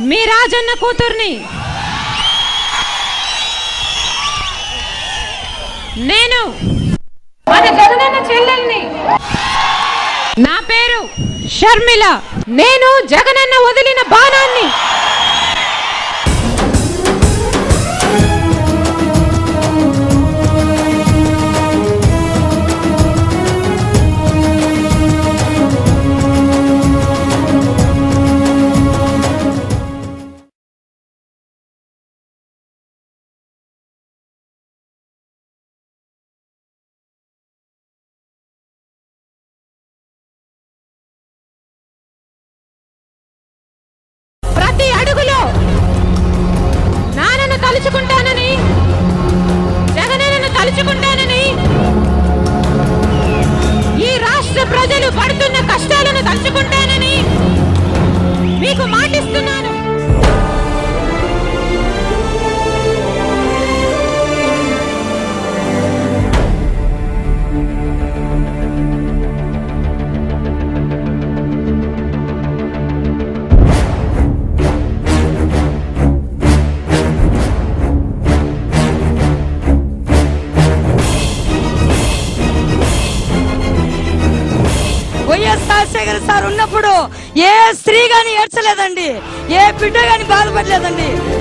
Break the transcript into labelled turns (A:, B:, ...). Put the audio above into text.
A: మీ రాజన్న కూతుర్ని, నేను మన జగనన్న చెల్లెల్ని. నా పేరు షర్మిల. నేను జగనన్న వదిలిన బాణాన్ని. ప్రతి అడుగులో నాన్నను తలుచుకుంటానని, జగనన్నను తలుచుకుంటానని, ఈ రాష్ట్ర ప్రజలు పడుతున్న కష్టాలను తలుచుకుంటానని మీకు మాటిస్తున్నాను.
B: రాజశేఖర్ సార్ ఉన్నప్పుడు ఏ స్త్రీ గాని ఏడ్చలేదండి, ఏ బిడ్డ గాని బాధపడలేదండి.